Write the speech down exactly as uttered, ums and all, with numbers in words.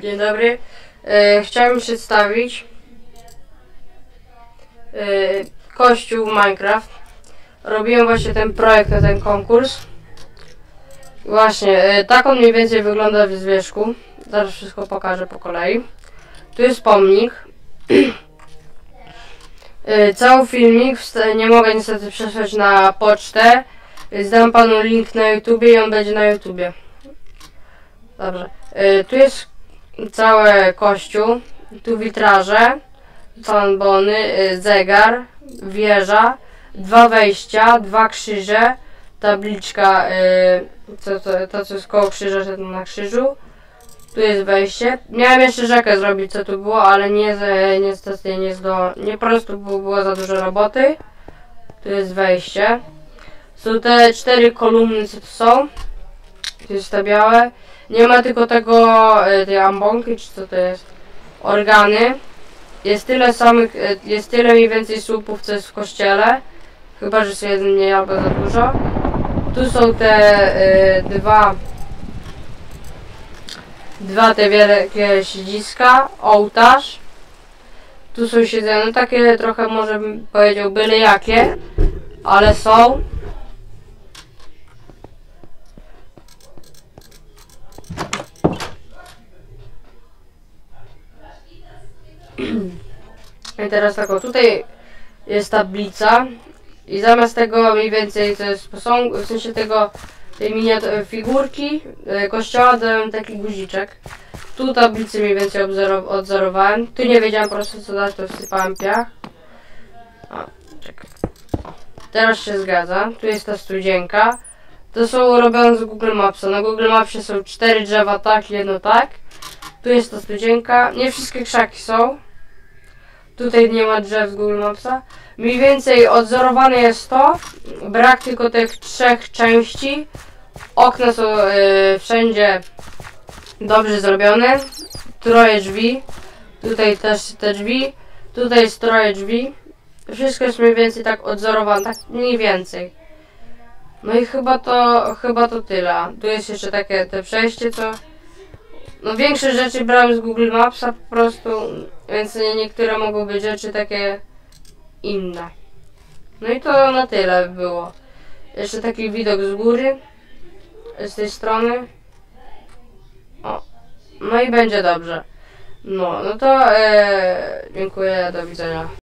Dzień dobry. E, chciałem przedstawić e, Kościół Minecraft. Robiłem właśnie ten projekt na ten konkurs. Właśnie, e, tak on mniej więcej wygląda w zwierzchu. Zaraz wszystko pokażę po kolei. Tu jest pomnik. e, cały filmik nie mogę niestety przesłać na pocztę. Więc dam panu link na YouTubie i on będzie na YouTubie. Dobrze. E, tu jest cały kościół. Tu witraże, fanbony, zegar, wieża, dwa wejścia, dwa krzyże, tabliczka, yy, to, to, to co jest koło krzyża, że to na krzyżu. Tu jest wejście. Miałem jeszcze rzekę zrobić, co tu było, ale nie, niestety nie zdo, nie po prostu było, było za dużo roboty. Tu jest wejście. Są te cztery kolumny, co tu są. Tu jest te białe. Nie ma tylko tego, tej ambonki, czy co to jest, organy. Jest tyle samych, jest tyle mniej więcej słupów, co jest w kościele. Chyba, że jest jeden mniej albo za dużo. Tu są te y, dwa, dwa te wielkie siedziska, ołtarz. Tu są siedzenia, no takie trochę może bym powiedział byle jakie, ale są. I teraz tak, o, tutaj jest tablica i zamiast tego mniej więcej to jest posąg, w sensie tego, tej miniatury figurki e, kościoła dałem taki guziczek. Tu tablicy mniej więcej odzorowałem. Tu nie wiedziałem po prostu co dać, to wsypałem piach. O, czekaj. Teraz się zgadza. Tu jest ta studzienka. To są robione z Google Mapsa. Na Google Mapsie są cztery drzewa tak, jedno tak. Tu jest ta studzienka. Nie wszystkie krzaki są. Tutaj nie ma drzew z Google Mapsa. Mniej więcej odzorowane jest to. Brak tylko tych trzech części. Okna są yy, wszędzie dobrze zrobione. Troje drzwi. Tutaj też te drzwi. Tutaj jest troje drzwi. Wszystko jest mniej więcej tak odzorowane. Tak mniej więcej. No i chyba to, chyba to tyle. Tu jest jeszcze takie te przejście, co... No większe rzeczy brałem z Google Mapsa po prostu, więc niektóre mogą być rzeczy takie inne. No i to na tyle było. Jeszcze taki widok z góry, z tej strony. O, no i będzie dobrze. No, no to e, dziękuję, do widzenia.